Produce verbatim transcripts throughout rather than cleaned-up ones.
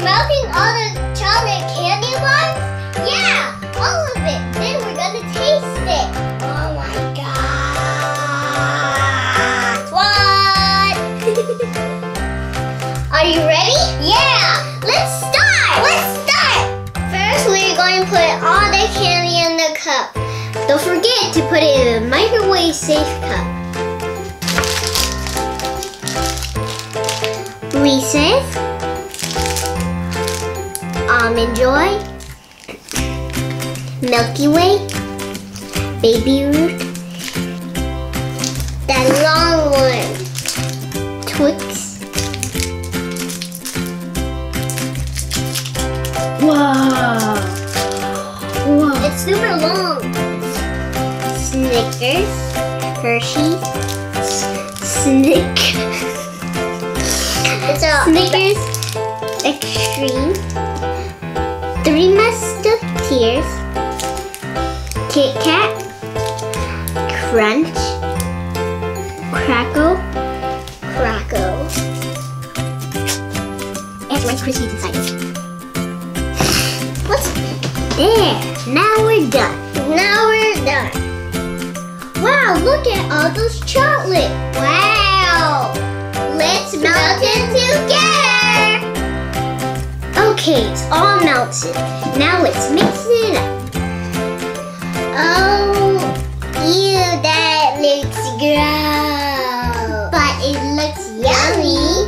melting all the chocolate candy bars? Yeah, all of it. Then we're gonna taste it. Oh my god. What? Are you ready? Yeah, let's start. Let's start. First, we're going to put all the candy in the cup. Don't forget to put it in a microwave safe cup. Reese's, Almond Joy, Milky Way, Baby Ruth, that long one, Twix. Wow! Wow! It's super long. Snickers, Hershey's, Snick. It's a Snickers Extreme, Three Musketeers, Kit Kat, Crunch, Crackle, Crackle. And Rice Krispies inside it. What's there? Now we're done. Now we're done. Wow, look at all those chocolate. Wow. Let's melt it together. Okay, it's all melted. Now let's mix it up. Oh, ew, that looks gross. But it looks yummy.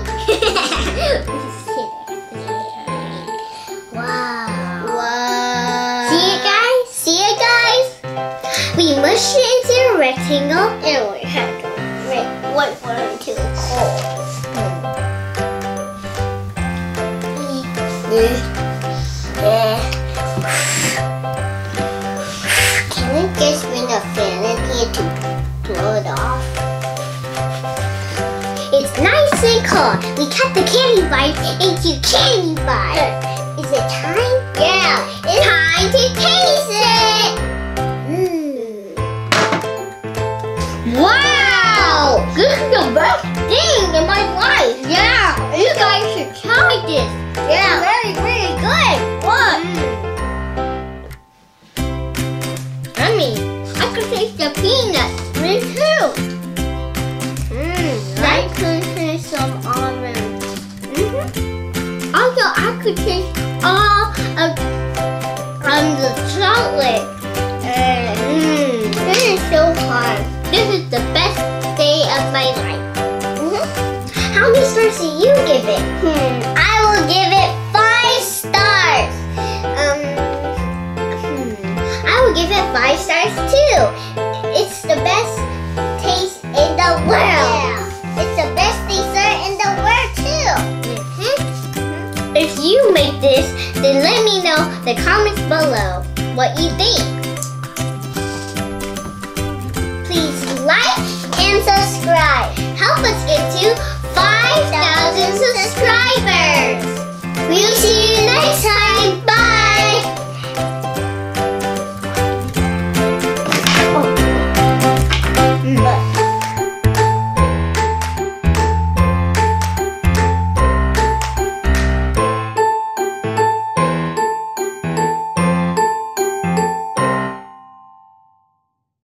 Wow. Wow. See it, guys? See it, guys? We mush it into a rectangle and we have to wait for it to cool. Can we just bring a fan in here to blow it off? It's nice and cold. We cut the candy bars into candy bars. Is it time? Yeah, it's time to taste it. Mm. Wow! This is the best thing in my life. Yeah, you guys should try this. Yeah, very, very good. What? Mm. Yummy. I could taste the peanuts. Me too. Mmm. I could taste some almonds. Mm-hmm. Also, I could taste all of um, the chocolate. Mmm. This is so hard. This is the best day of my life. Mm-hmm. How many stars do you give it? Hmm. I will give it five stars. Um. Hmm. I will give it five stars too. It's the best taste in the world. Yeah. It's the best dessert in the world too. Mm-hmm. Mm-hmm. If you make this, then let me know in the comments below what you think. Please like and subscribe. Help us get to five thousand subscribers.